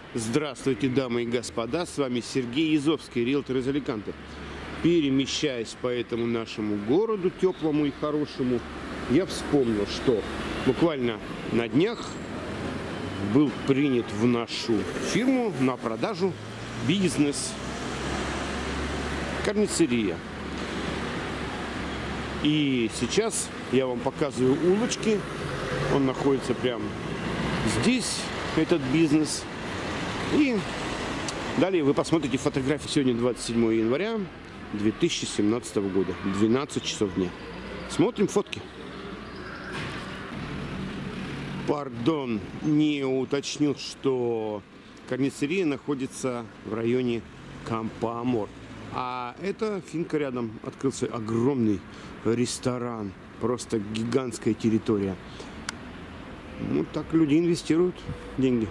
Здравствуйте, дамы и господа, с вами Сергей Язовский, риэлтор из Аликанте. Перемещаясь по этому нашему городу теплому и хорошему, я вспомнил, что буквально на днях был принят в нашу фирму на продажу бизнес карницерия. И сейчас я вам показываю улочки. Он находится прямо здесь, этот бизнес. И далее вы посмотрите фотографии. Сегодня 27 января 2017 года, 12 часов дня. Смотрим фотки. Пардон, не уточнил, что карницерия находится в районе Кампо Амор. А эта финка рядом. Открылся огромный ресторан. Просто гигантская территория. Ну, так люди инвестируют деньги.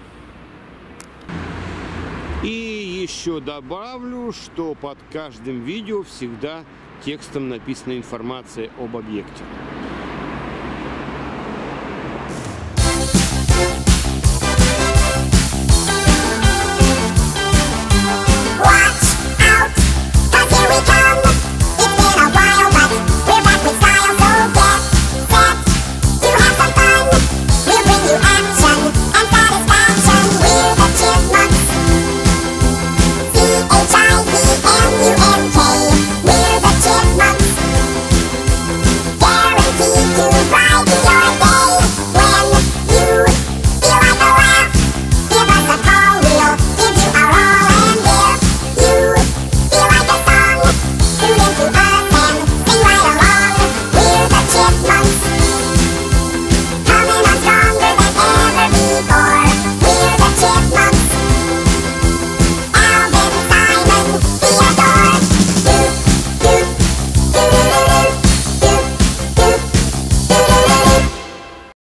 И еще добавлю, что под каждым видео всегда текстом написана информация об объекте.